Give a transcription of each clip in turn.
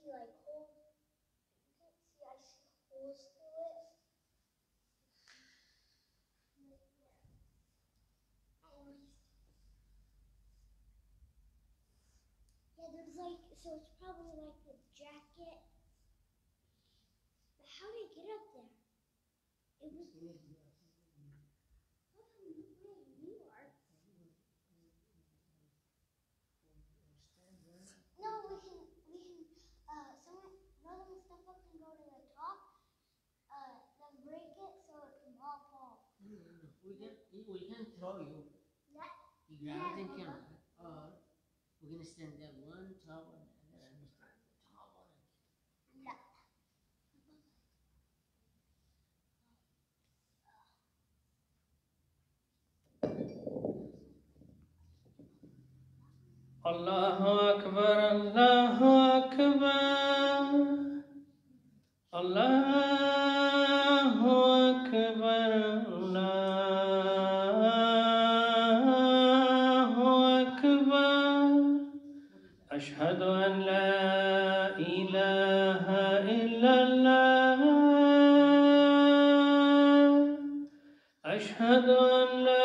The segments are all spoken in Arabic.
like holes. You can see I see holes through it. Yeah, there's like, so it's probably like the jacket. But how did I get up there? It was. You are. No, we can, someone, one of them step up and go to the top, then break it so it can all fall. We can throw you. That, You grab it and can. We're gonna stand there one top one and then I'm gonna stand the top one. yeah. Allahu Akbar, Allahu Akbar, Allahu Akbar, Allahu Akbar. Ashhadu an la ilaha illallah. Ashhadu an la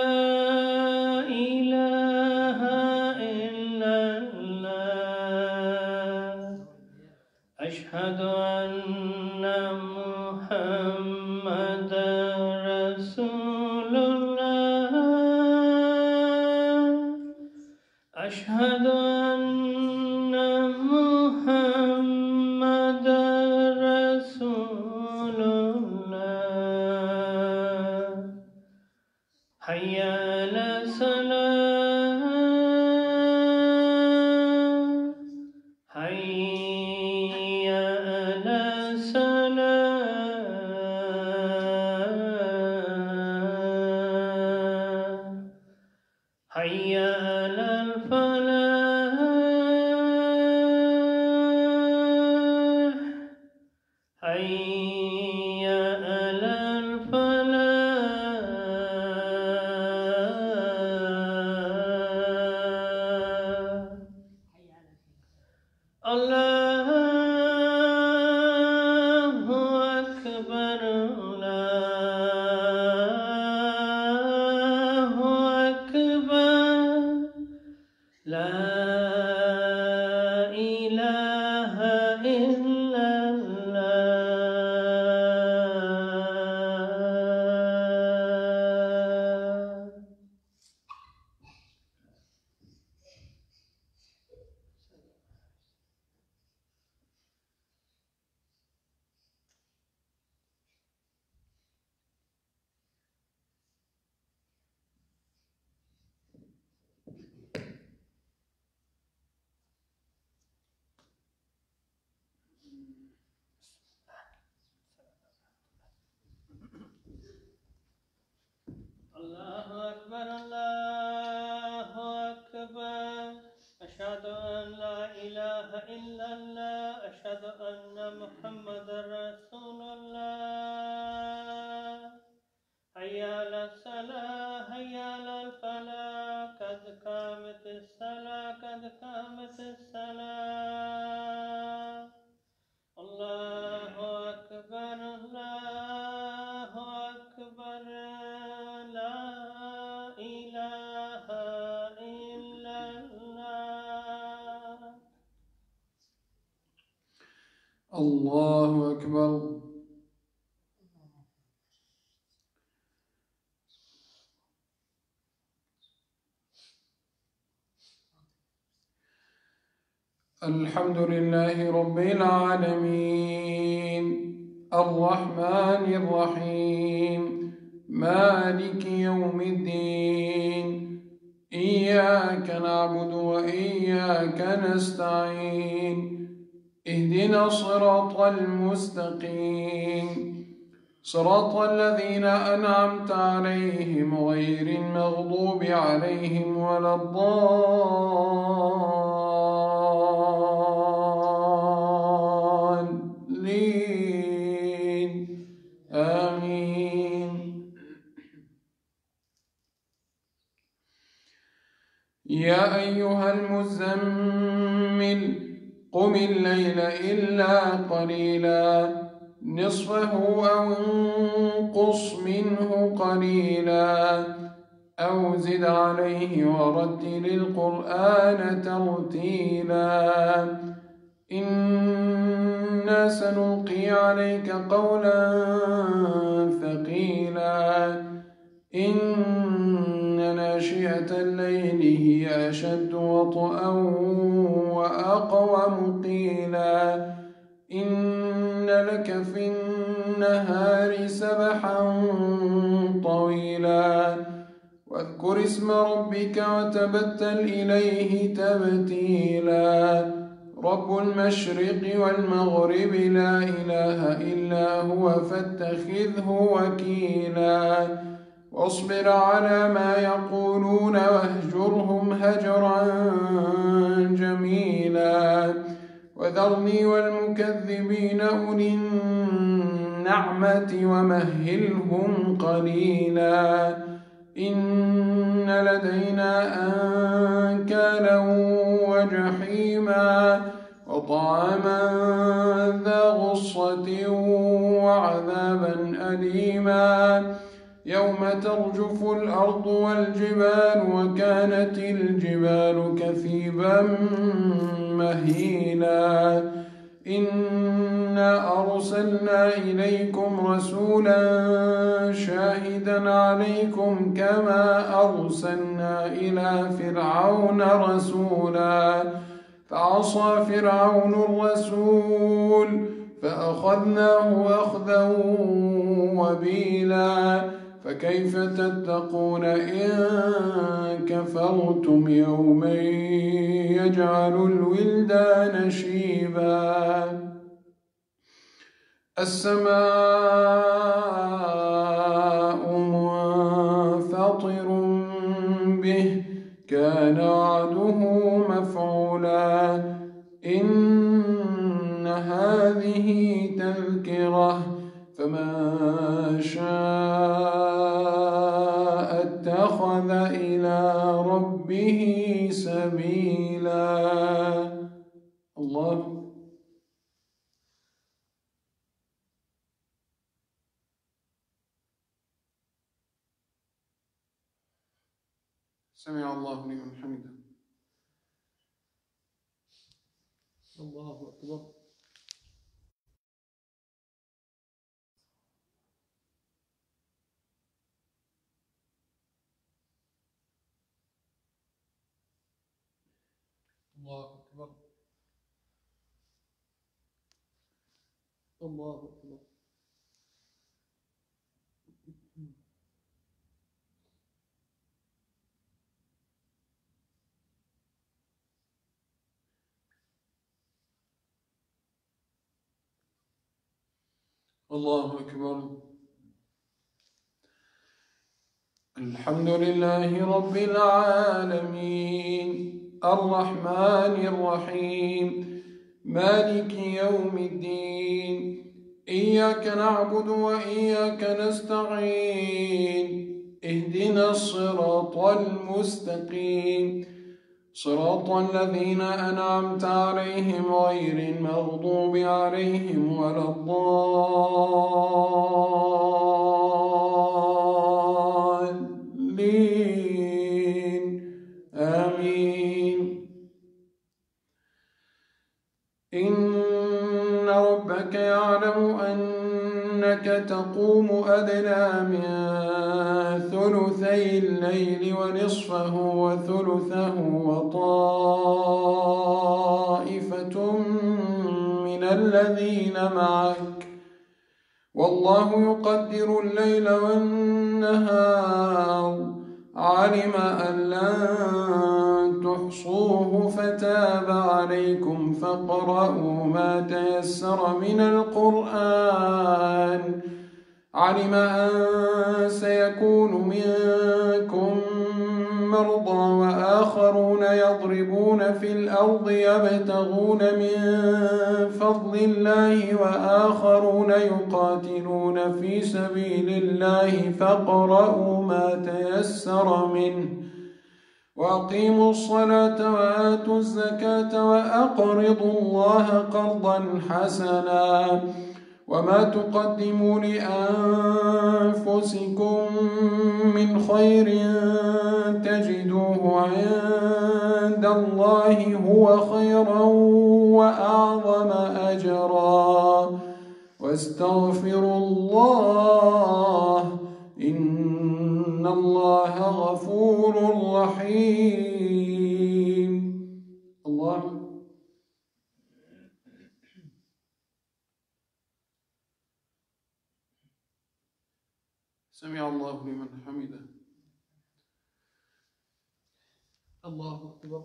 أشهد أن محمدا رسول الله أشهد أن محمدا رسول الله حي على الصلاة حي حي على الفلاح حي على الفلاح الله أكبر الله أكبر لا إله إلا الله الله أكبر الله أكبر أشهد أن لا إله إلا الله أشهد أن محمدا رسول الله حي على الصلاة حي على الفلاح قد قامت الصلاة قد قامت الصلاة الله أكبر الله أكبر لا إله إلا الله الله أكبر الحمد لله رب العالمين الرحمن الرحيم مالك يوم الدين إياك نعبد وإياك نستعين اهدنا الصراط المستقيم صراط الذين أنعمت عليهم غير المغضوب عليهم ولا الضالين آمين يا أيها المزمل قم الليل إلا قليلا نصفه أو انقص منه قليلا أو زد عليه ورتل القرآن ترتيلا إنا سنلقي عليك قولا ثقيلا إن ناشئة الليل هي أشد وطئا وأقوم قيلا إن لك في النهار سبحا طويلا واذكر اسم ربك وتبتل إليه تبتيلا رب المشرق والمغرب لا إله إلا هو فاتخذه وكيلا واصبر على ما يقولون واهجرهم هجرا جميلا وذرني والمكذبين أولي النعمة ومهلهم قليلا إن لدينا أنكالا وجحيما وطعاما ذا غصة وعذابا أليما يوم ترجف الأرض والجبال وكانت الجبال كثيبا مهيلا إنا أرسلنا إليكم رسولا شاهدا عليكم كما أرسلنا إلى فرعون رسولا فعصى فرعون الرسول فأخذناه أخذا وبيلا فكيف تتقون إن كفرتم يوما يجعل الولدان شيبا السماء منفطر به كان وعده مفعولا إن هذه تذكرة فمن شاء اتخذ إلى ربه سبيلا الله سمع الله لمن حمده الله أكبر الله أكبر الله أكبر الله أكبر الحمد لله رب العالمين الرحمن الرحيم مالك يوم الدين إياك نعبد وإياك نستعين اهدنا الصراط المستقيم صراط الذين أنعمت عليهم غير المغضوب عليهم ولا الضالين آمين إن ربك يعلم أنك تقوم أدنى من ثلثي الليل ونصفه وثلثه وطائفة من الذين معك والله يقدر الليل والنهار علم أن لن تحصوه فتاب عليكم فاقرؤوا ما تيسر من القرآن علم أن سيكون منكم مرضى وآخرون يضربون في الأرض يبتغون من فضل الله وآخرون يقاتلون في سبيل الله فاقرؤوا ما تيسر منه وأقيموا الصلاة وآتوا الزكاة وأقرضوا الله قرضا حسنا وما تقدموا لأنفسكم من خير تجدوه عند الله هو خيرا وأعظم أجرا واستغفروا الله إن الله غفور رحيم. الله سمع الله لمن حمده. الله أكبر.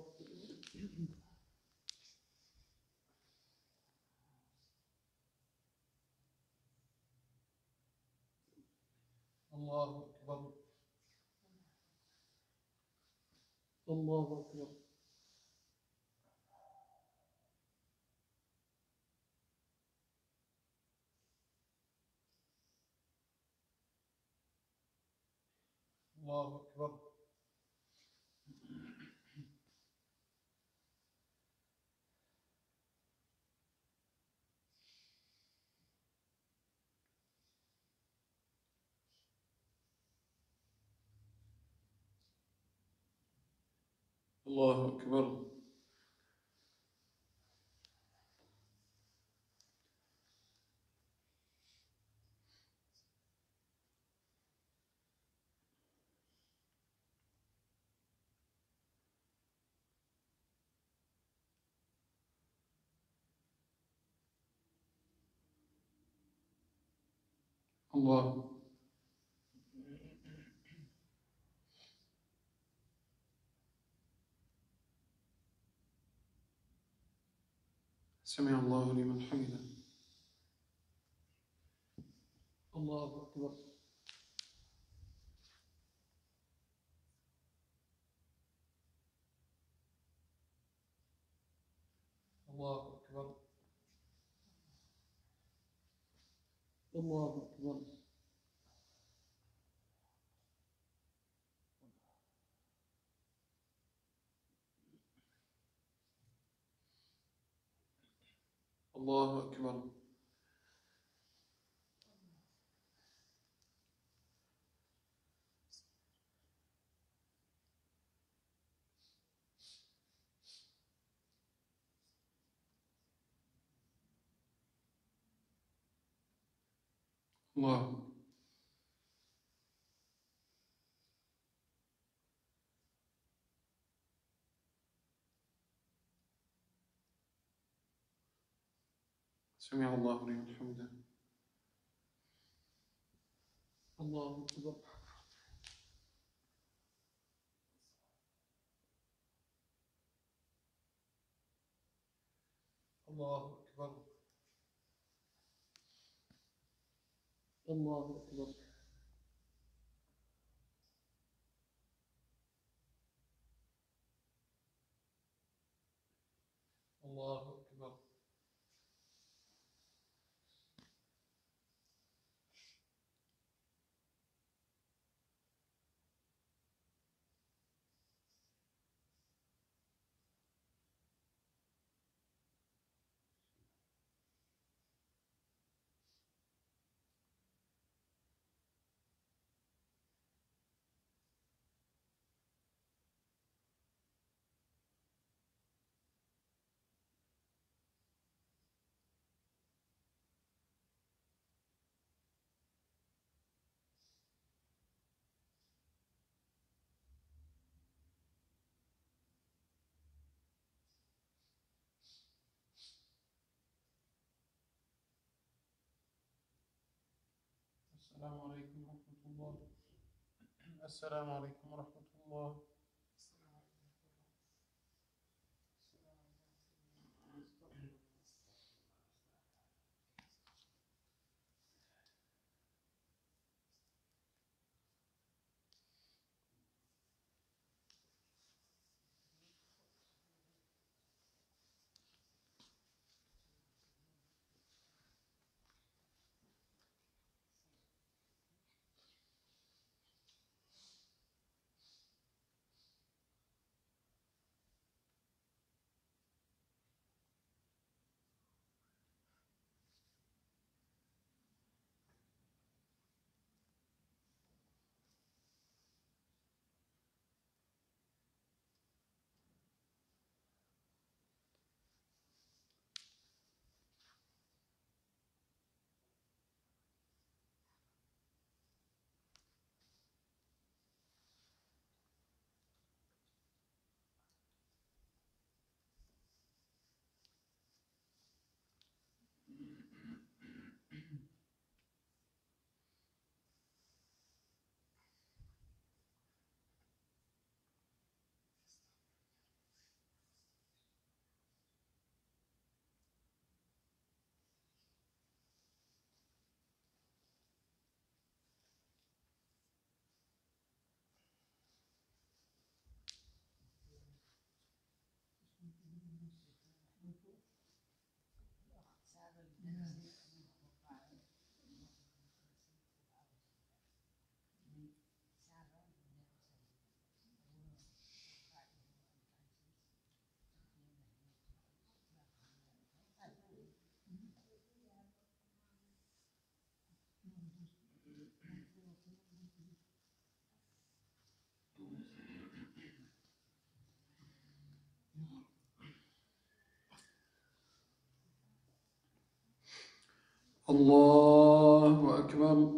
الله أكبر. الله أكبر. الله أكبر. الله أكبر. الله سمع الله لمن حمده. الله أكبر. الله أكبر. الله أكبر. الله أكبر. الله سمع الله لمن حمده. الله أكبر. الله أكبر. الله أكبر. الله أكبر. السلام عليكم ورحمة الله. السلام عليكم ورحمة الله. الله أكبر.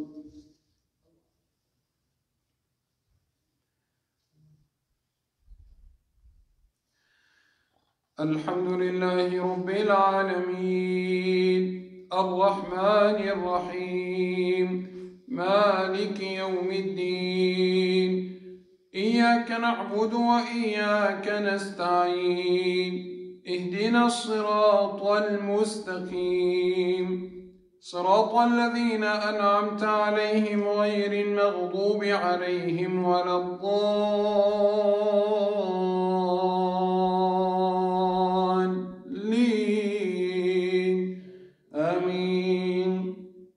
الحمد لله رب العالمين الرحمن الرحيم مالك يوم الدين إياك نعبد وإياك نستعين اهدنا الصراط المستقيم صراط الذين أنعمت عليهم غير المغضوب عليهم ولا الضالين آمين.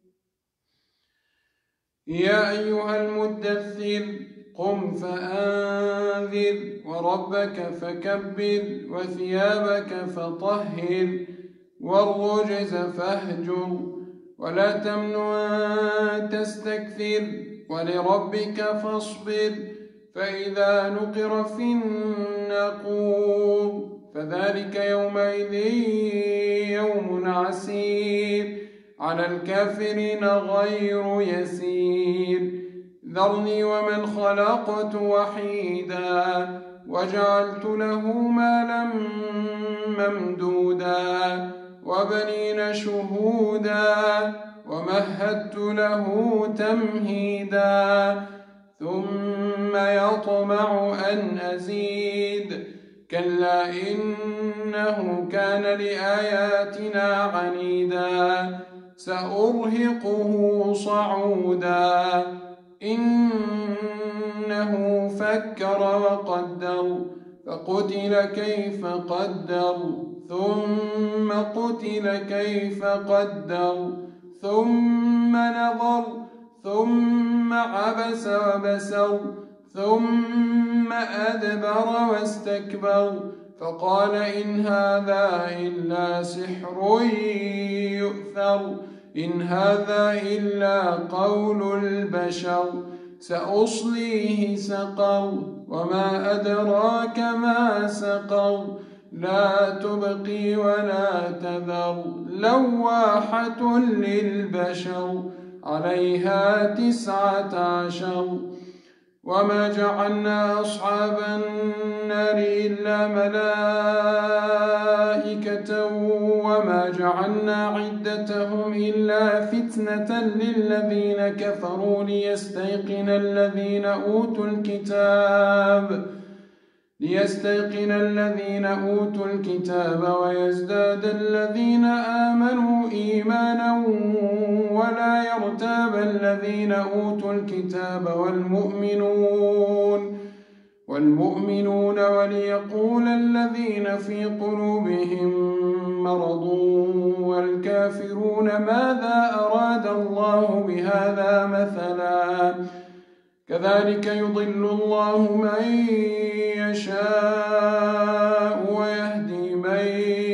يا أيها المدثر قم فأنذر وربك فكبر وثيابك فطهر والرجز فاهجر ولا تمنن تستكثر ولربك فاصبر فإذا نقر في الناقور فذلك يومئذ يوم عسير على الكافرين غير يسير. ذرني ومن خلقت وحيدا وجعلت له مالا ممدودا وبنين شهودا ومهدت له تمهيدا ثم يطمع أن أزيد كلا إنه كان لآياتنا عنيدا سأرهقه صعودا إنه فكر وقدر فقتل كيف قدر ثم قتل كيف قدر ثم نظر ثم عبس وبسر ثم أدبر واستكبر فقال إن هذا إلا سحر يؤثر إن هذا إلا قول البشر سأصليه سقر وما أدراك ما سقر لا تبقي ولا تذر لواحة للبشر عليها 19 وما جعلنا أصحاب النار إلا ملائكة وما جعلنا عدتهم إلا فتنة للذين كفروا ليستيقن الذين أوتوا الكتاب ويزداد الذين آمنوا إيمانا ولا يرتاب الذين أوتوا الكتاب والمؤمنون وليقول الذين في قلوبهم مرض والكافرون ماذا أراد الله بهذا مثلا كذلك يضل الله من يشاء ويهدي من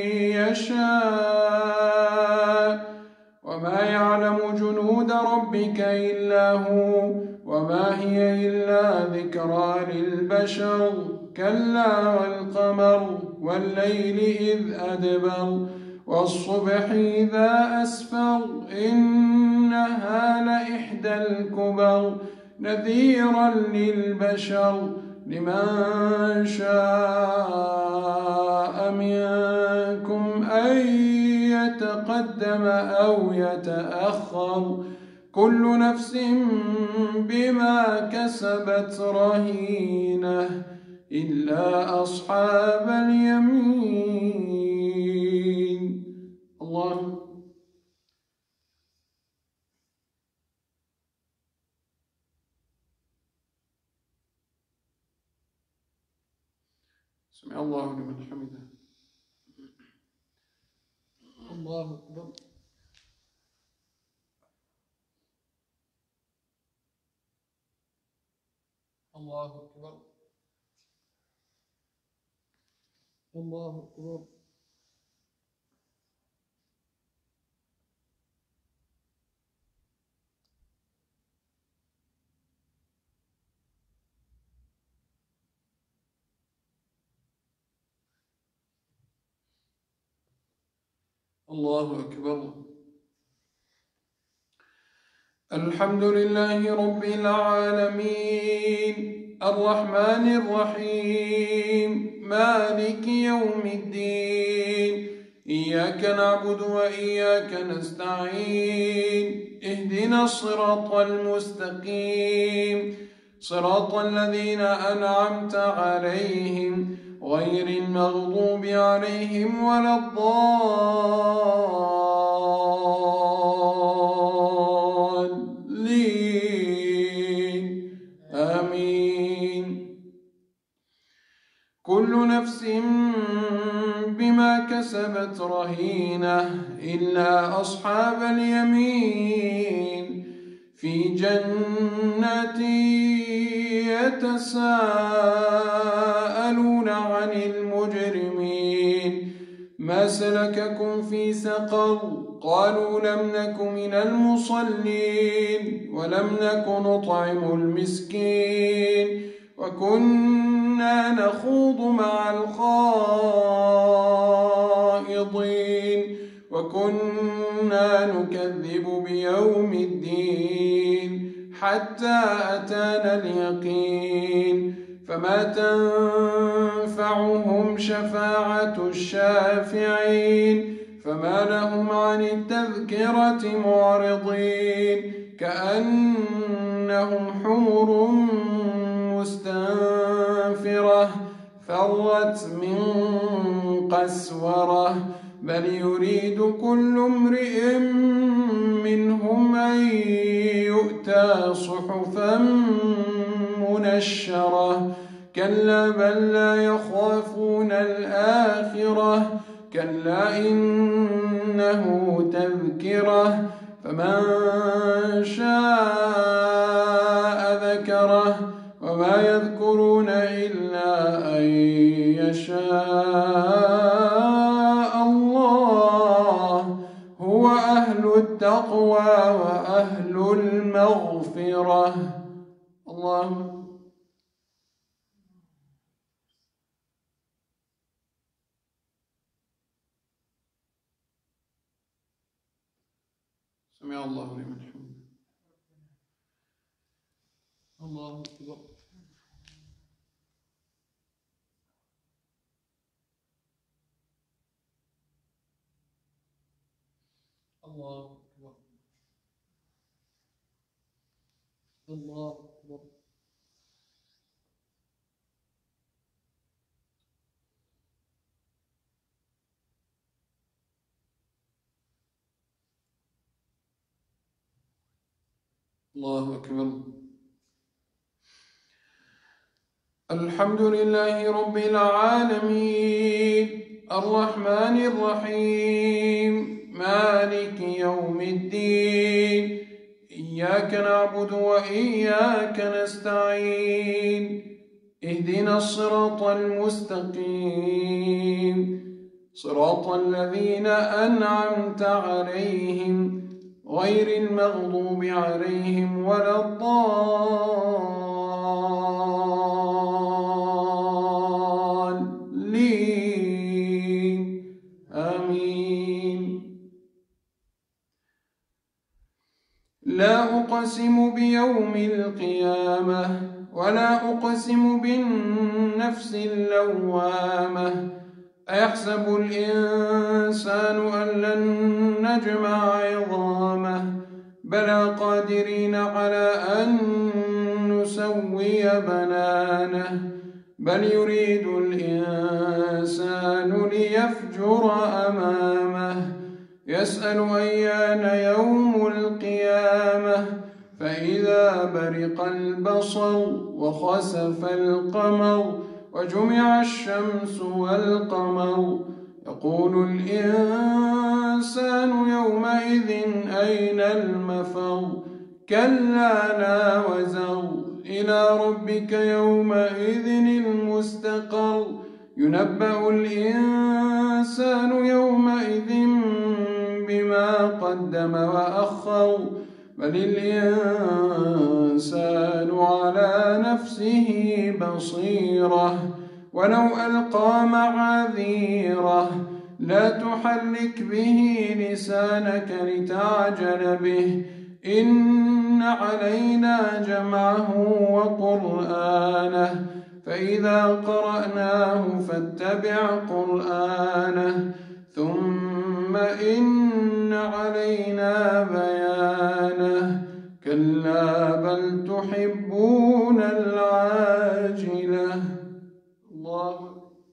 يشاء وما يعلم جنود ربك إلا هو وما هي إلا ذكرى للبشر كلا والقمر والليل إذ أدبر والصبح إذا أسفر إنها لإحدى الكبر نذيرا للبشر لمن شاء منكم أن يتقدم أو يتأخر كل نفس بما كسبت رهينة إلا أصحاب اليمين. الله سمع الله لمن حمده. الله أكبر. الله أكبر. الله أكبر. الله أكبر. الحمد لله رب العالمين الرحمن الرحيم مالك يوم الدين إياك نعبد وإياك نستعين اهدنا الصراط المستقيم صراط الذين أنعمت عليهم غير المغضوب عليهم ولا الضالين آمين. كل نفس بما كسبت رهينة إلا أصحاب اليمين في جنات يتساءلون عن المجرمين ما سلككم في سقر قالوا لم نك من المصلين ولم نك نطعم المسكين وكنا نخوض مع الخائضين وكنا نكذب بيوم الدين حتى أتانا اليقين فما تنفعهم شفاعة الشافعين فما لهم عن التذكرة معرضين كأنهم حمر مستنفرة فرت من قسورة بل يريد كل امرئ منهم أن يؤتى صحفا منشرة كلا بل لا يخافون الآخرة كلا إنه تذكرة فمن شاء ذكره وما يذكرون إلا أن يشاء الله هو أهل التقوى وأهل المغفرة. الله سمع الله لمن حمده. الله أكبر. الله أكبر. الله أكبر. الله أكبر. الحمد لله رب العالمين الرحمن الرحيم مالك يوم الدين إياك نعبد وإياك نستعين اهدنا الصراط المستقيم صراط الذين أنعمت عليهم غير المغضوب عليهم ولا الضالين آمين. لا أقسم بيوم القيامة ولا أقسم بالنفس اللوامة أيحسب الإنسان أن لن نجمع عظامه بلى قادرين على أن نسوي بنانه بل يريد الإنسان ليفجر أمامه يسأل أيان يوم القيامة فإذا برق البصر وخسف القمر وجمع الشمس والقمر يقول الإنسان يومئذ أين المفر كلا لا وزر إلى ربك يومئذ المستقر ينبأ الإنسان يومئذ بما قدم وأخر بل الإنسان على نفسه بصيرة ولو ألقى معاذيره لا تحرك به لسانك لتعجل به إن علينا جمعه وقرآنه فإذا قرأناه فاتبع قرآنه ثم إن علينا بيانه كلا بل تحبون العاجلة. الله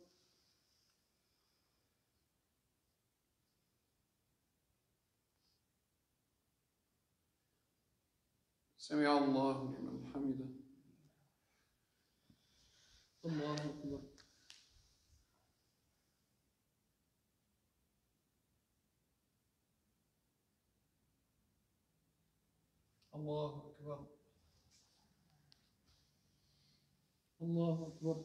سمع الله لمن حمده. الله أكبر. الله أكبر. الله أكبر.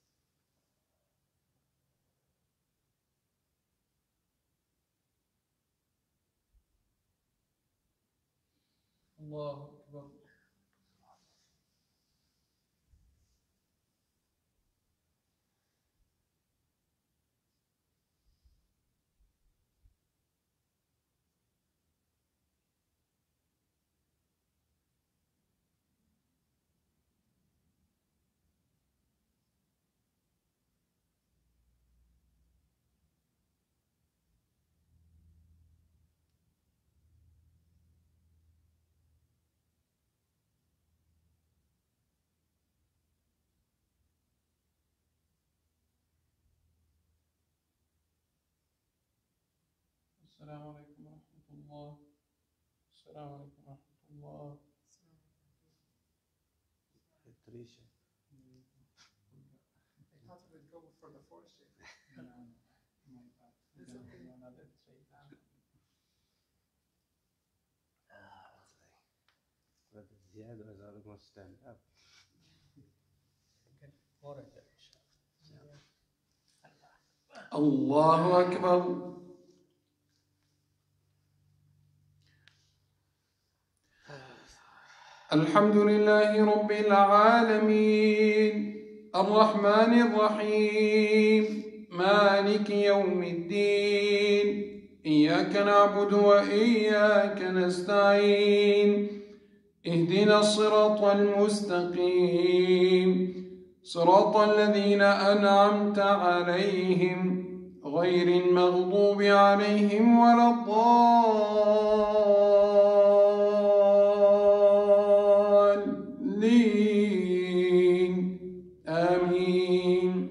الله أكبر. السلام عليكم ورحمة الله. السلام عليكم ورحمة الله. Patricia. I thought we'd go for the 4 shift. No, my bad. We're going to do another 3 now. But Ziad was all going to stand up. الله أكبر. الحمد لله رب العالمين الرحمن الرحيم مالك يوم الدين إياك نعبد وإياك نستعين اهدنا الصراط المستقيم صراط الذين أنعمت عليهم غير المغضوب عليهم ولا الضالين آمين.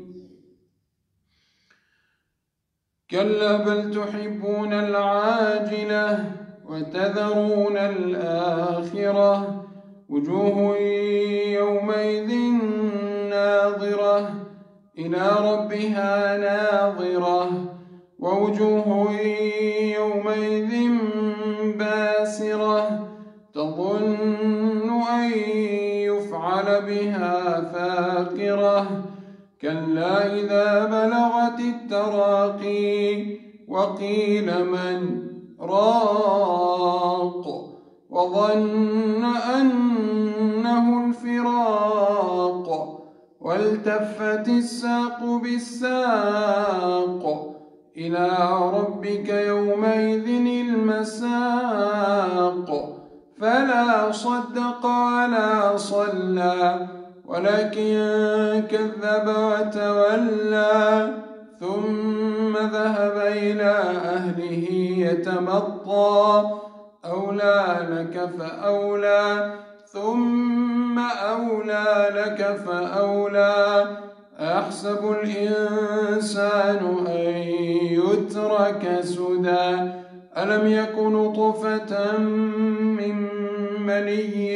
كلا بل تحبون العاجلة وتذرون الآخرة وجوه يومئذ ناظرة إلى ربها ناظرة ووجوه يومئذ باسرة تظن أن يفعل بها فاقرة كلا إذا بلغت التراقي وقيل من راق وظن أنه الفراق والتفت الساق بالساق إلى ربك يومئذ المساق فلا صدق ولا صلى ولكن كذب وتولى ثم ذهب إلى أهله يتمطى أولى لك فأولى ثم أولى لك فأولى أيحسب الإنسان أن يترك سدى ألم يكن نطفة من مني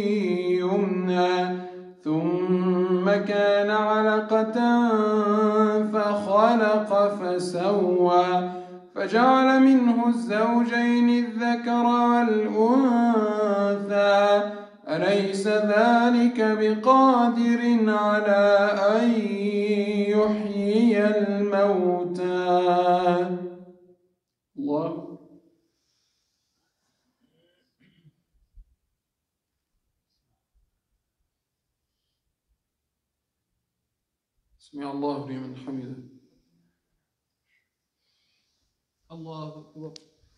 يمنى ثم كان علقة فخلق فسوى فجعل منه الزوجين الذكر والأنثى أليس ذلك بقادر على أن يحيي الموتى. الله سمع الله لمن حمده. الله أكبر.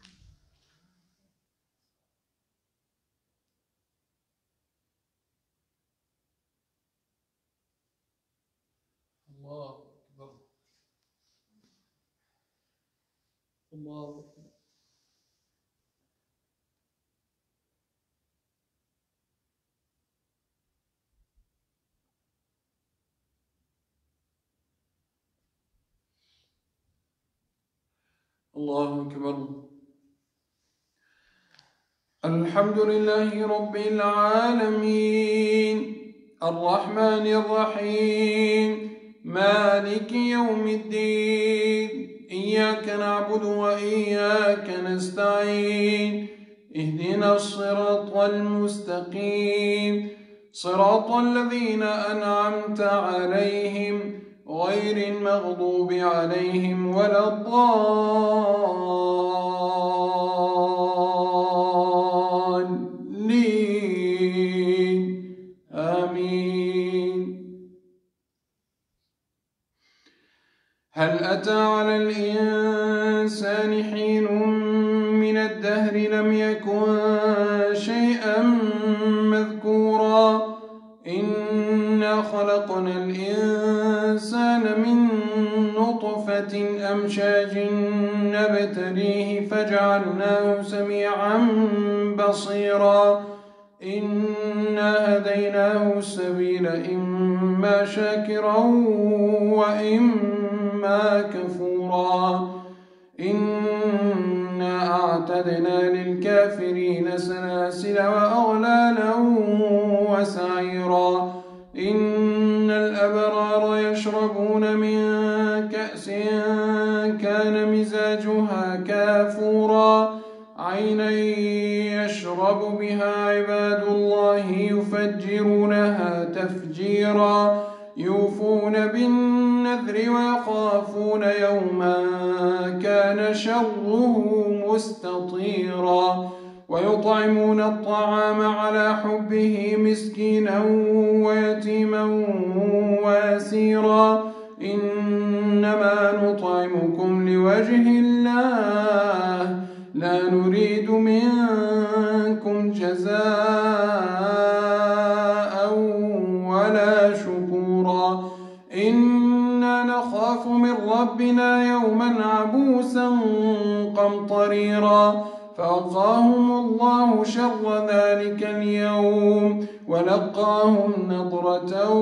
الله أكبر. الله أكبر. الله أكبر. الحمد لله رب العالمين الرحمن الرحيم مالك يوم الدين إياك نعبد وإياك نستعين اهدنا الصراط المستقيم صراط الذين أنعمت عليهم غير المغضوب عليهم ولا الضالين آمين. هل أتى على الإنسان حين من الدهر لم يكن شيئا مذكورا إنا خلقنا الإنسان من نطفة أمشاج نبتليه فجعلناه سميعا بصيرا إنا هديناه السبيل إما شاكرا وإما كفورا إنا أعتدنا للكافرين سلاسل وأغلالا وسعيرا إن الأبرار يشربون من كأس كان مزاجها كافورا عينا يشرب بها عباد الله يفجرونها تفجيرا يوفون بالنذر ويخافون يوما كان شره مستطيرا ويطعمون الطعام على حبه مسكينا ويتيما واسيرا إنما نطعمكم لوجه الله لا نريد منكم جزاء ولا شكورا إنا نخاف من ربنا يوما عبوسا قمطريرا فوقاهم الله شر ذلك اليوم ولقاهم نضرة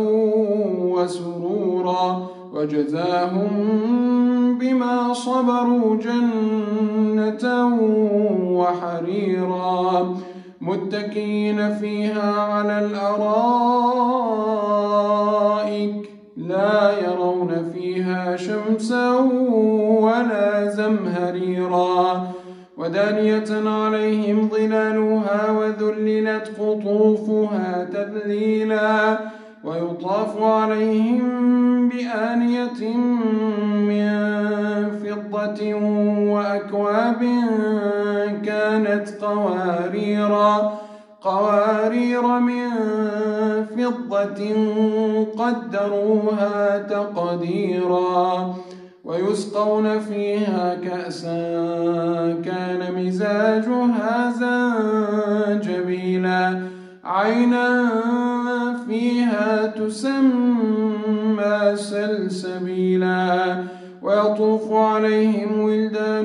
وسرورا وجزاهم بما صبروا جنة وحريرا متكئين فيها على الأرائك لا يرون فيها شمسا ولا زمهريرا ودانية عليهم ظلالها وذللت قطوفها تذليلا ويطاف عليهم بآنية من فضة وأكواب كانت قوارير من فضة قدروها تقديرا ويسقون فيها كأسا كان مزاجها زنجبيلا عينا فيها تسمى سلسبيلا ويطوف عليهم ولدان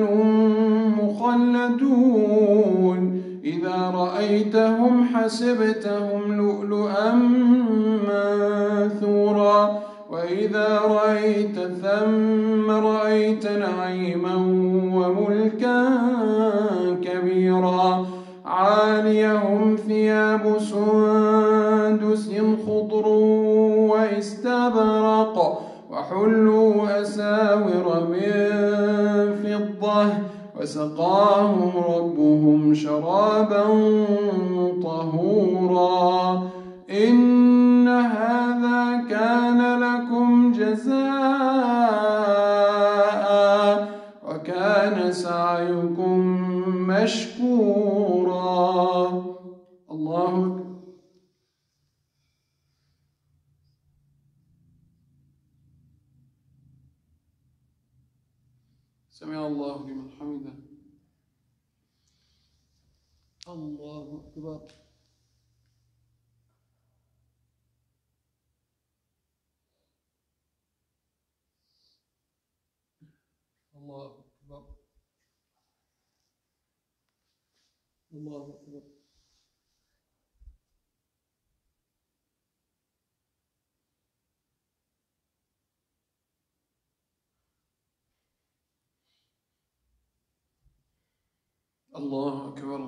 مخلدون إذا رأيتهم حسبتهم لؤلؤا منثورا وإذا رأيت ثم رأيت نعيما وملكا كبيرا عاليهم ثياب سندس خضر واستبرق وحلوا أساور من فضة وسقاهم ربهم شرابا طهورا إن هذا كان لكم جزاء وكان سعيكم مشكورا. الله أكبر. سمع الله لمن حمده. الله أكبر. الله أكبر. الله أكبر. الله أكبر.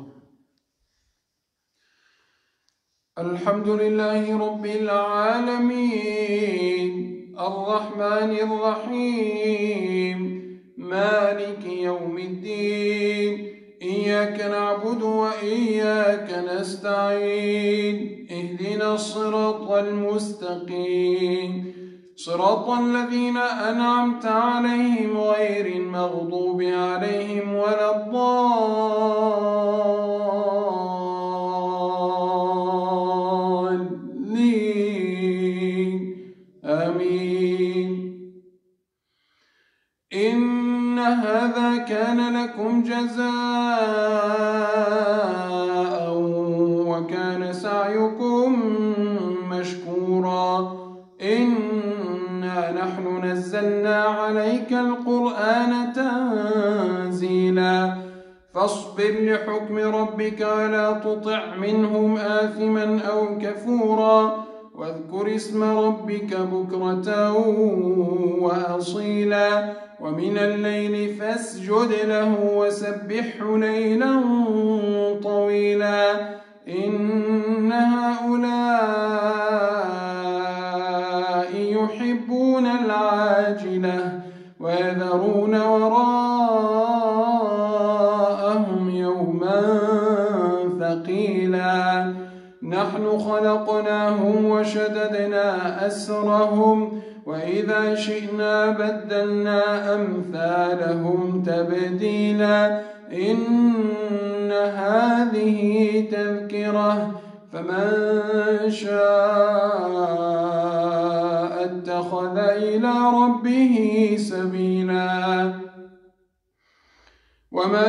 الحمد لله رب العالمين الرحمن الرحيم مالك يوم الدين إياك نعبد وإياك نستعين اهدنا الصراط المستقيم صراط الذين أنعمت عليهم غير المغضوب عليهم ولا الضالين آمين. إن هذا كان لكم جزاء وكان سعيكم مشكورا. إنا نحن نزلنا عليك القرآن تنزيلا فاصبر لحكم ربك ولا تطع منهم آثما أو كفورا واذكر اسم ربك بكرة وأصيلا ومن الليل فاسجد له وسبحه ليلا طويلا. إن هؤلاء يحبون العاجلة ويذرون وراءهم يوما ثقيلا. نحن خلقناهم وشددنا أسرهم وإذا شئنا بدلنا أمثالهم تبديلا. إن هذه تذكرة فمن شاء اتخذ إلى ربه سبيلا. وما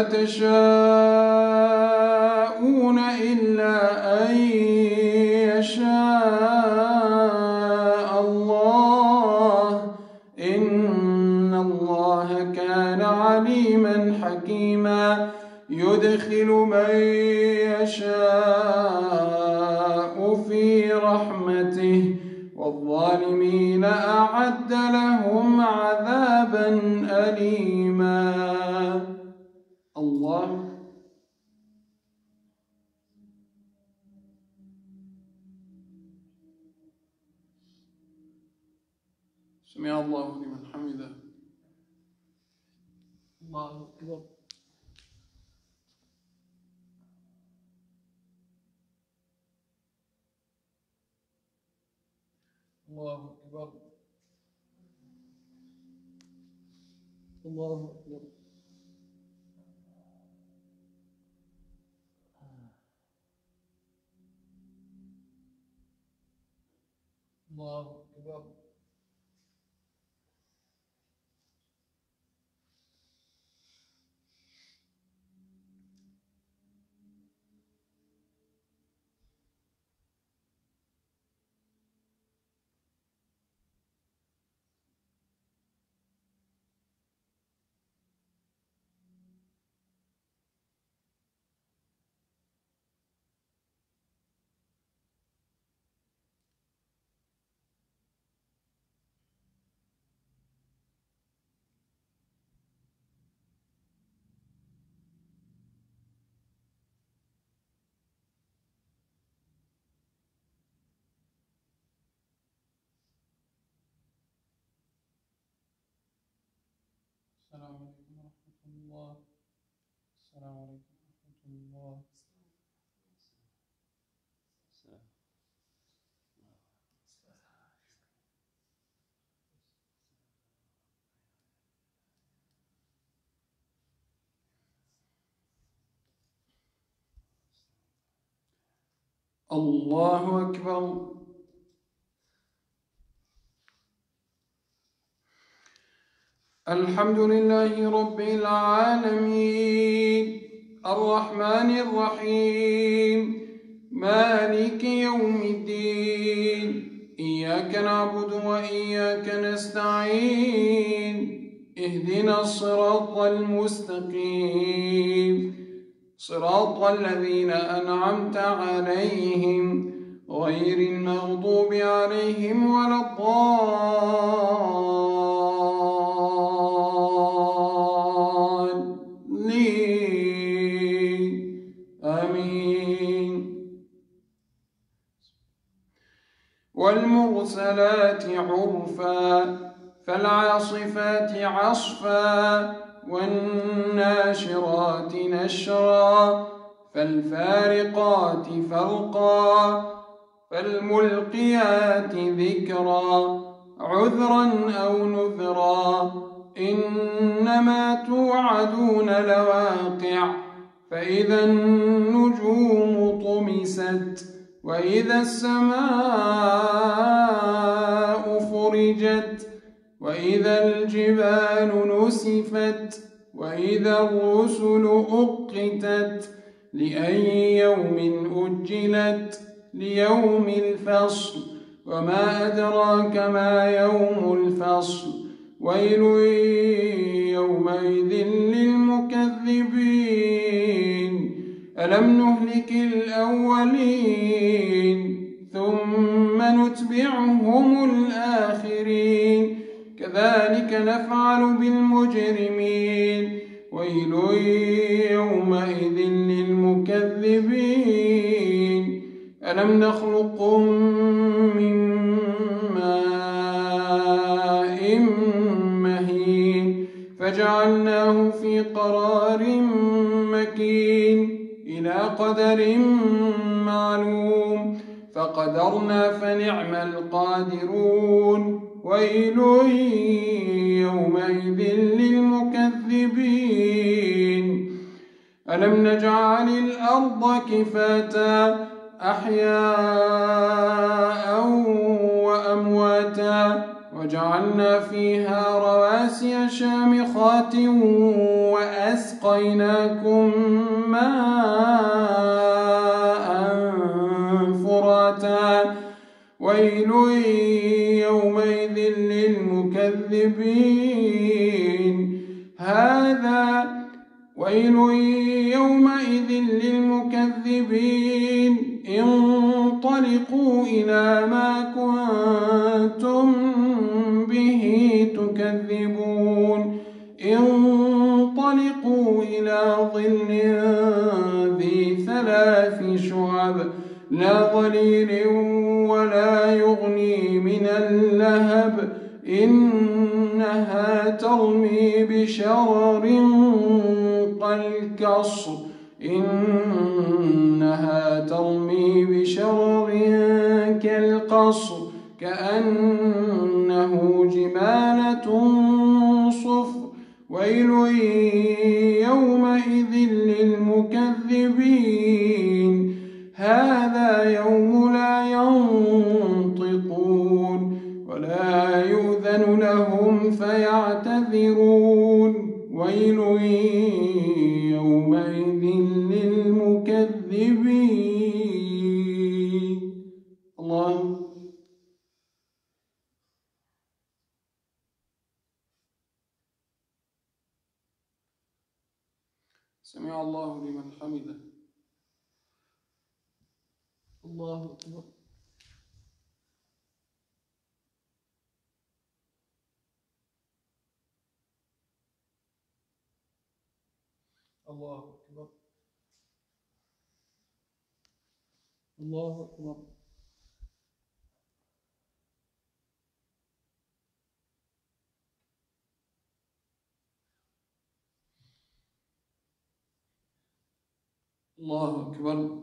تشاءون إلا أن يشاء الله إن الله كان عليما حكيما. يدخل من يشاء في رحمته والظالمين أعد لهم عذابا أليما. الله سمع الله لمن حمده. الله أكبر. الله أكبر. الله أكبر. الله أكبر. السلام عليكم ورحمة الله. السلام عليكم ورحمة الله. الله أكبر. الحمد لله رب العالمين الرحمن الرحيم مالك يوم الدين إياك نعبد وإياك نستعين اهدنا الصراط المستقيم صراط الذين أنعمت عليهم غير المغضوب عليهم ولا الضالين آمين. والمرسلات عرفا فالعاصفات عصفا والناشرات نشرا فالفارقات فرقا فالملقيات ذكرا عذرا أو نذرا إنما توعدون لواقع فإذا النجوم طمست وإذا السماء فرجت وإذا الجبال نسفت وإذا الرسل أقتت لأي يوم أجلت ليوم الفصل وما أدراك ما يوم الفصل ويل يومئذ للمكذبين ألم نهلك الأولين ثم نتبعهم الآخرين كذلك نفعل بالمجرمين ويل يومئذ للمكذبين ألم نخلقكم من ماء مهين فجعلناه في قرار مكين إلى قدر معلوم فقدرنا فنعم القادرون ويل يومئذ للمكذبين ألم نجعل الأرض كفاتا أحياء وأمواتا وجعلنا فيها رواسي شامخات وأسقيناكم ماء فراتا ويل يومئذ للمكذبين ويل يومئذ للمكذبين انطلقوا إلى ما كنتم به تكذبون انطلقوا إلى ظل ذي 3 شعب لا ظليل ولا يغني من اللهب إنها ترمي بشرر كالقصر كأنه جمالة صفر ويل يومئذ للمكذبين هذا يوم لا ينطقون ولا يؤذن لهم فيعتذرون ويل يومئذ للمكذبين. الله سمع الله لمن حمده. الله أكبر. الله أكبر. الله أكبر. الله أكبر.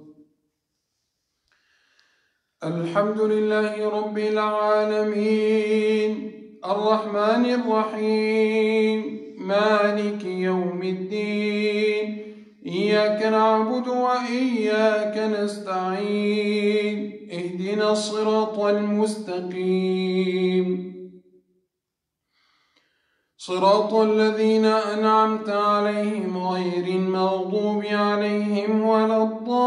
الحمد لله رب العالمين الرحمن الرحيم مالك يوم الدين إياك نعبد وإياك نستعين اهدنا الصراط المستقيم صراط الذين أنعمت عليهم غير المغضوب عليهم ولا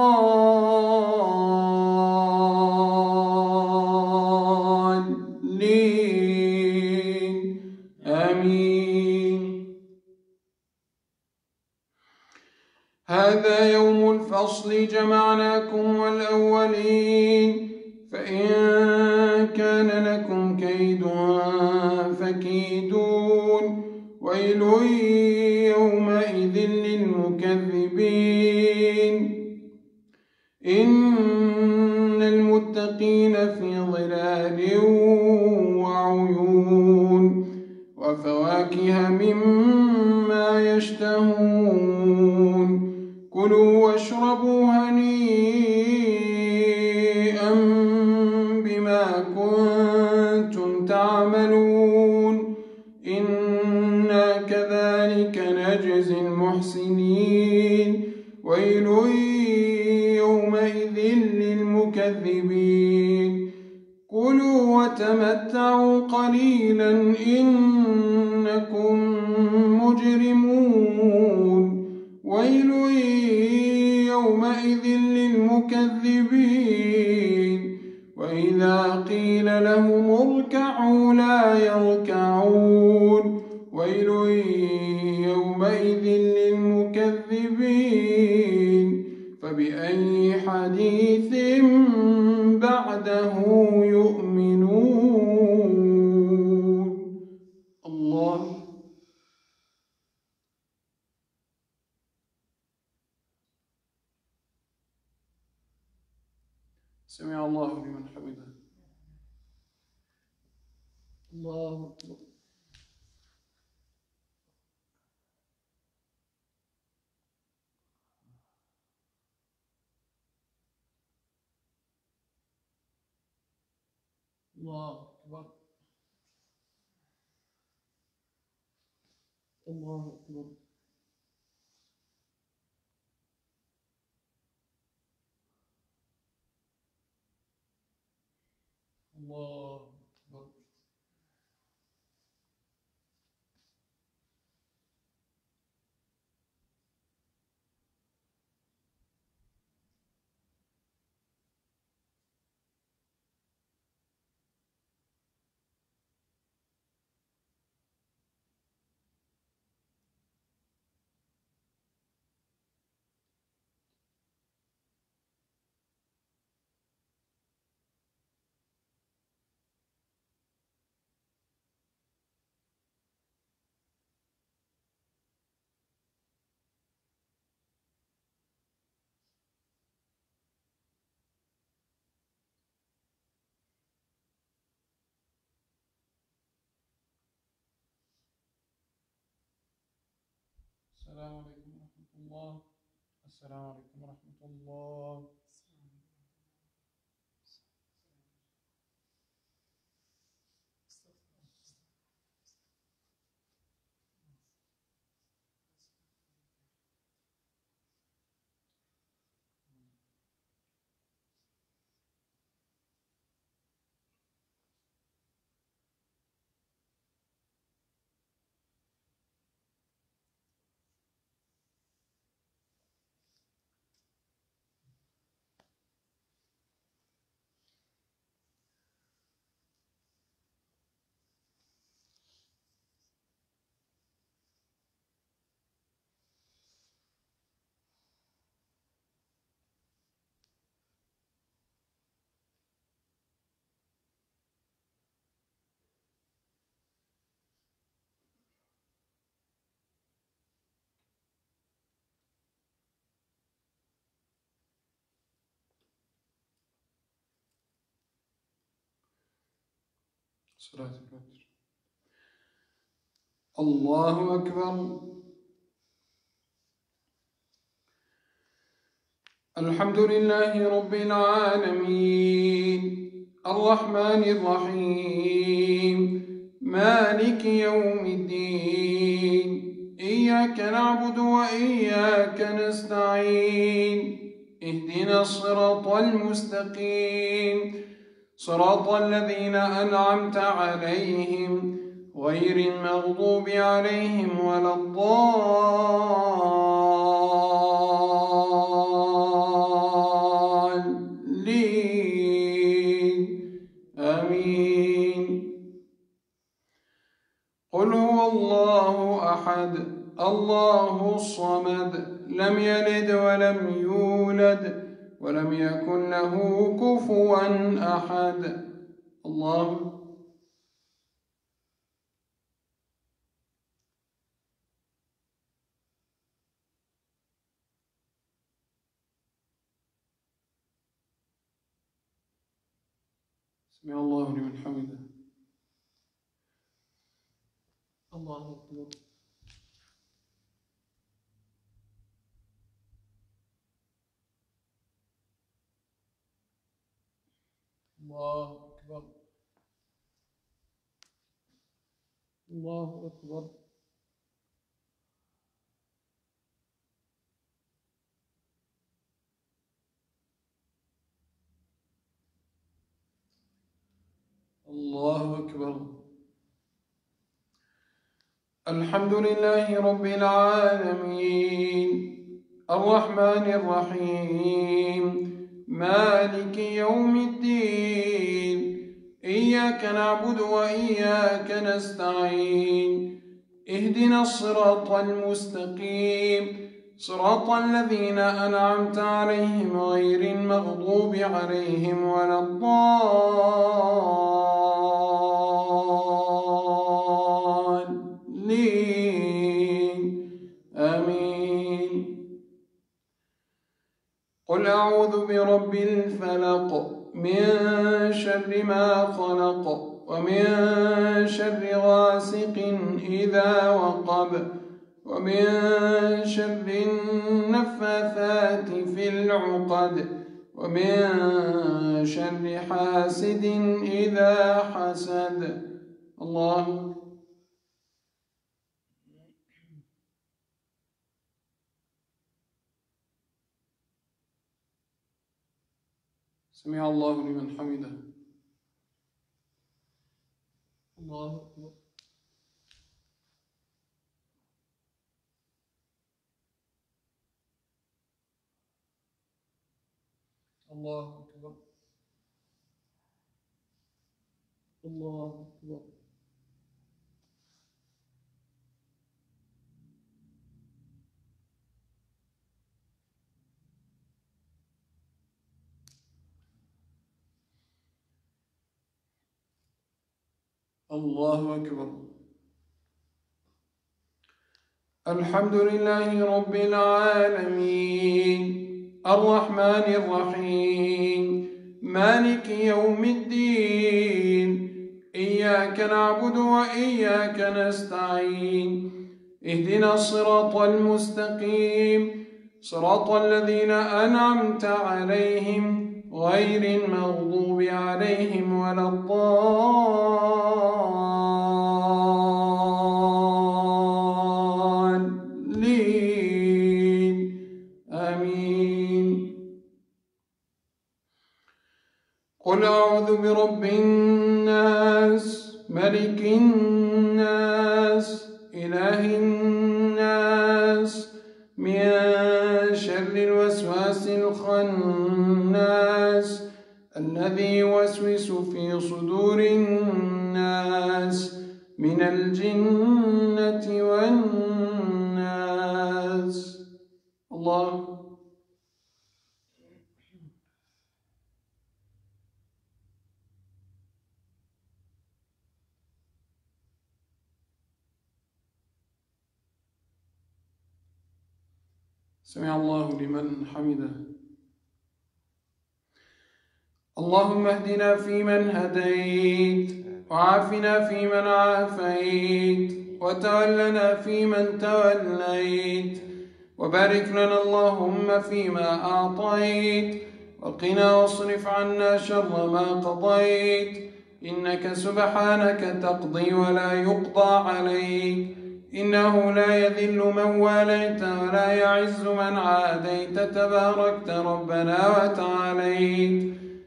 الضالين آمين. هذا يوم الفصل جمعناكم والأولين، فإن كان لكم كيد فكيدون، ويل يومئذ للمكذبين. إن المتقين في ظلال وعيون وفواكه مما يشتهون. كلوا واشربوا هنيئا بما كنتم تعملون، إنا كذلك نجزي المحسنين. ويل يومئذ للمكذبين. كلوا وتمتعوا قليلا إنكم مجرمون. ويل يومئذ للمكذبين. وإذا قيل لهم اركعوا لا يركعون. ويل يومئذ للمكذبين. فبأي حديث بعده يؤمنون. الله. سمع الله لمن حمده. الله أكبر. الله أكبر. الله أكبر. الله أكبر. السلام عليكم ورحمة الله. السلام عليكم ورحمة الله. صلاة الفجر. الله أكبر. الحمد لله رب العالمين، الرحمن الرحيم، مالك يوم الدين. إياك نعبد وإياك نستعين. اهدنا الصراط المستقيم، صراط الذين أنعمت عليهم غير المغضوب عليهم ولا الضالين آمين. قل هو الله أحد الله الصمد لم يلد ولم يولد ولم يكن له كفوا أحد. الله سمع الله لمن حمده. الله أكبر. الله أكبر. الله أكبر. الله أكبر. الحمد لله رب العالمين الرحمن الرحيم مالك يوم الدين إياك نعبد وإياك نستعين اهدنا الصراط المستقيم صراط الذين أنعمت عليهم غير المغضوب عليهم ولا الضالين آمين. قل أعوذ برب الفلق من شر ما خلق ومن شر غاسق إذا وقب ومن شر النفاثات في العقد ومن شر حاسد إذا حسد. الله سمع الله لمن حمده. الله أكبر. الله أكبر. الله أكبر. الله أكبر. الحمد لله رب العالمين الرحمن الرحيم مالك يوم الدين إياك نعبد وإياك نستعين اهدنا الصراط المستقيم صراط الذين أنعمت عليهم غير المغضوب عليهم ولا الضالين آمين. قل أعوذ برب الناس ملك الناس إله الناس من شر الوسواس الخناس الذي يوسوس في صدور الناس من الجنة والناس. الله سمع الله لمن حمده. اللهم اهدنا فيمن هديت وعافنا فيمن عافيت وتولنا فيمن توليت وبارك لنا اللهم فيما أعطيت وقنا واصرف عنا شر ما قضيت إنك سبحانك تقضي ولا يقضى عليك إنه لا يذل من واليت ولا يعز من عاديت تباركت ربنا وتعاليت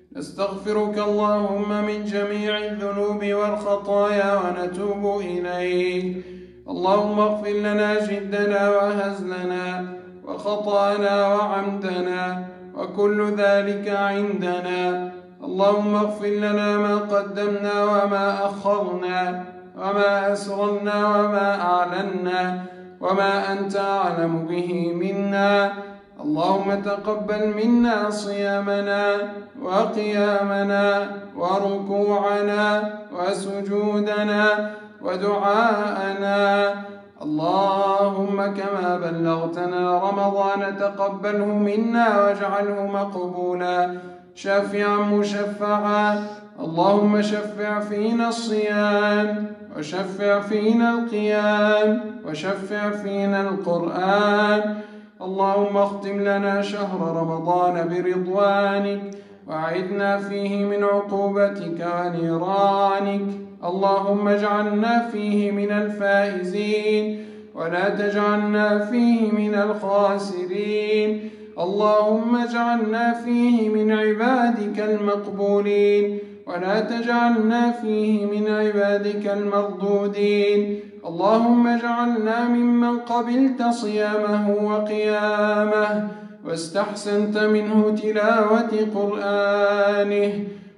نستغفرك اللهم من جميع الذنوب والخطايا ونتوب إليك. اللهم اغفر لنا جدنا وهزلنا وخطأنا وعمدنا وكل ذلك عندنا. اللهم اغفر لنا ما قدمنا وما أخرنا وما أسررنا وما أعلنا وما أنت أعلم به منا. اللهم تقبل منا صيامنا وقيامنا وركوعنا وسجودنا ودعاءنا. اللهم كما بلغتنا رمضان تقبله منا واجعله مقبولا شافعا مشفعا. اللهم شفع فينا الصيام وشفع فينا القيام وشفع فينا القرآن. اللهم اختم لنا شهر رمضان برضوانك وأعذنا فيه من عقوبتك ونيرانك. اللهم اجعلنا فيه من الفائزين ولا تجعلنا فيه من الخاسرين. اللهم اجعلنا فيه من عبادك المقبولين ولا تجعلنا فيه من عبادك المردودين. اللهم اجعلنا ممن قبلت صيامه وقيامه واستحسنت منه تلاوة قرآنه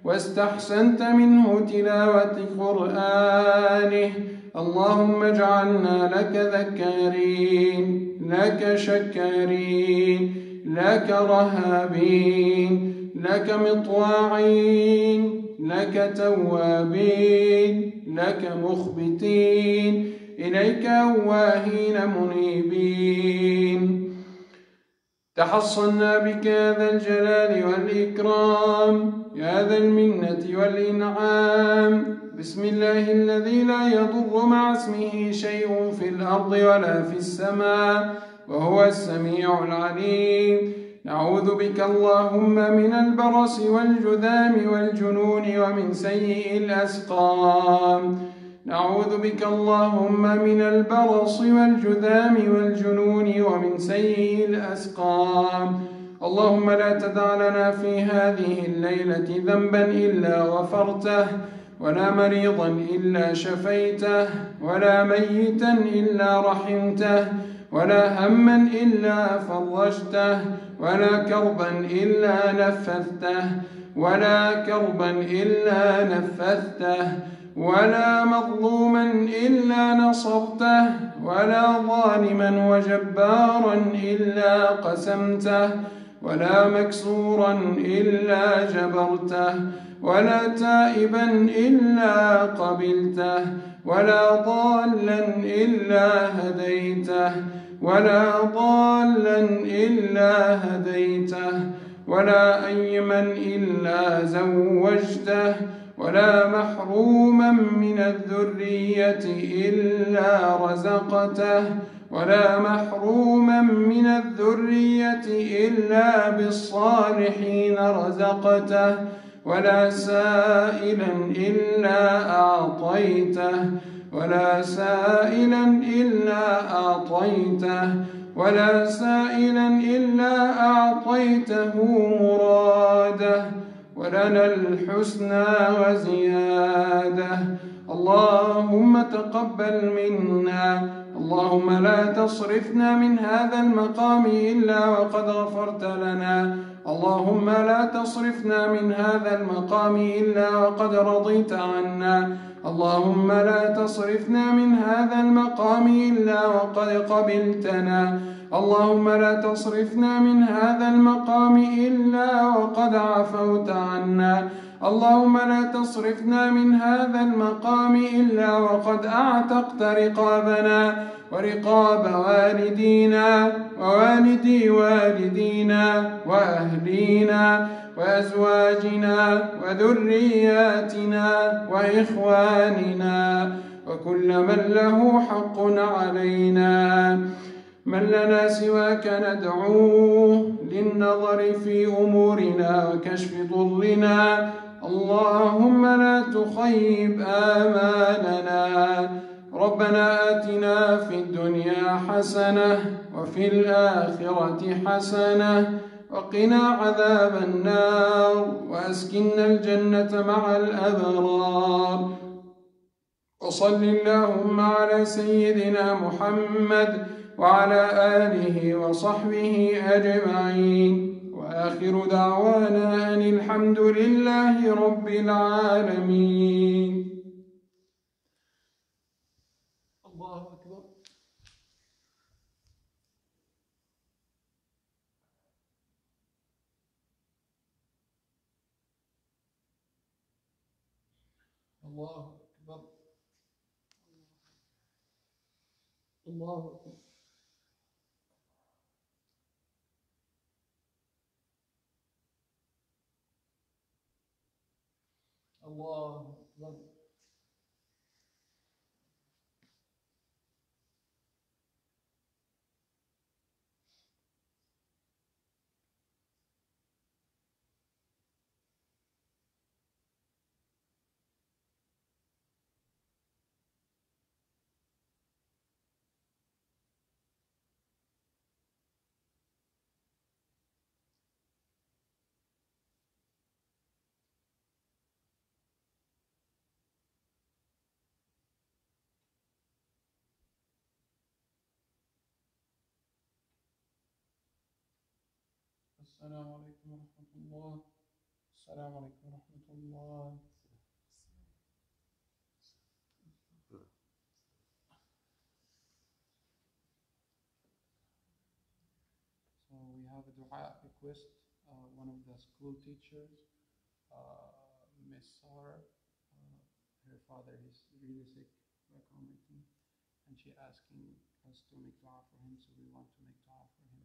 اللهم اجعلنا لك ذكارين لك شكارين لك رهابين لك مطواعين لك توابين لك مخبتين إليك أواهين منيبين. تحصنا بك يا ذا الجلال والإكرام يا ذا المنة والإنعام. بسم الله الذي لا يضر مع اسمه شيء في الأرض ولا في السماء وهو السميع العليم. نعوذ بك اللهم من البرص والجذام والجنون ومن سيء الأسقام. نعوذ بك اللهم من البرص والجذام والجنون ومن سيء الأسقام. اللهم لا تدع لنا في هذه الليلة ذنبا إلا غفرته ولا مريضا إلا شفيته ولا ميتا إلا رحمته ولا هما إلا فرجته ولا كربا إلا نفذته ولا مظلوما إلا نصرته ولا ظالما وجبارا إلا قسمته ولا مكسورا إلا جبرته ولا تائبا إلا قبلته ولا ضالا إلا هديته ولا أيما إلا زوجته ولا محروما من الذرية إلا رزقته ولا محروما من الذرية إلا بالصالحين رزقته ولا سائلا إلا أعطيته ولا سائلا إلا أعطيته مراده ولنا الحسنى وزيادة. اللهم تقبل منا. اللهم لا تصرفنا من هذا المقام إلا وقد غفرت لنا. اللهم لا تصرفنا من هذا المقام إلا وقد رضيت عنا. اللهم لا تصرفنا من هذا المقام إلا وقد قبلتنا. اللهم لا تصرفنا من هذا المقام إلا وقد عفوت عنا. اللهم لا تصرفنا من هذا المقام إلا وقد أعتقت رقابنا ورقاب والدينا ووالدي والدينا وأهلينا وأزواجنا وذرياتنا وإخواننا وكل من له حق علينا. من لنا سواك ندعوه للنظر في أمورنا وكشف ضرنا. اللهم لا تخيب آمالنا. ربنا آتنا في الدنيا حسنة وفي الآخرة حسنة وقنا عذاب النار وأسكننا الجنة مع الأبرار. وصل اللهم على سيدنا محمد وعلى آله وصحبه أجمعين. وآخر دعوانا أن الحمد لله رب العالمين. الله أكبر. الله أكبر. الله أكبر. الله أكبر. السلام عليكم ورحمة الله. السلام عليكم ورحمة الله. So we have a dua request. One of the school teachers, Miss Sarah, her father is really sick back home with me, and she asking us to make dua for him, so we want to make dua for him.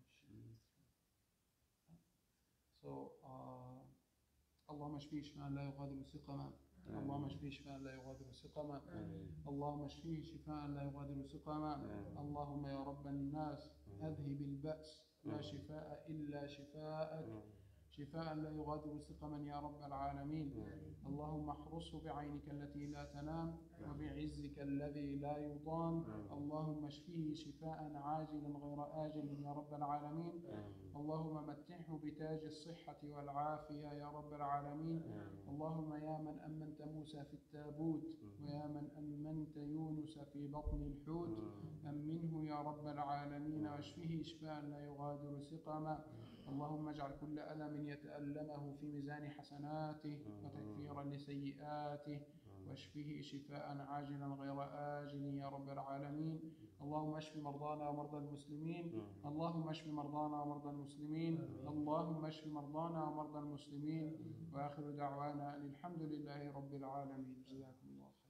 So, اللهم اشفيه شفاء لا يغادر سقما. اللهم اشفيه شفاء لا يغادر سقما. اللهم اشفيه شفاء لا يغادر سقما. اللهم يا رب الناس أذهب البأس، لا شفاء إلا شفاءك، شفاء لا يغادر سقما يا رب العالمين. اللهم احرسه بعينك التي لا تنام وبعزك الذي لا يضام. اللهم اشفيه شفاء عاجلا غير آجل يا رب العالمين. اللهم متعه بتاج الصحة والعافية يا رب العالمين. اللهم يا من أمنت موسى في التابوت ويا من أمنت يونس في بطن الحوت، أمنه يا رب العالمين واشفه شفاء لا يغادر سقما. اللهم اجعل كل ألم يتألمه في ميزان حسناته وتكفيرا لسيئاته، واشفه شفاء عاجلا غير آجل يا رب العالمين. اللهم اشف مرضانا ومرضى المسلمين. اللهم اشف مرضانا ومرضى المسلمين. اللهم اشف مرضانا ومرضى المسلمين. وآخر دعوانا أن الحمد لله رب العالمين. جزاكم الله خير.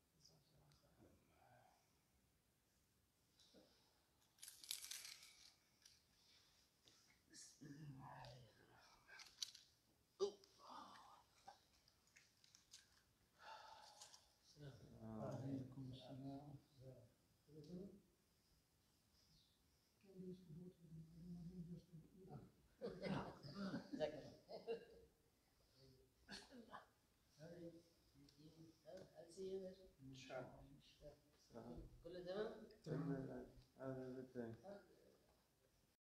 عليكم السلام. كله تمام؟ هذا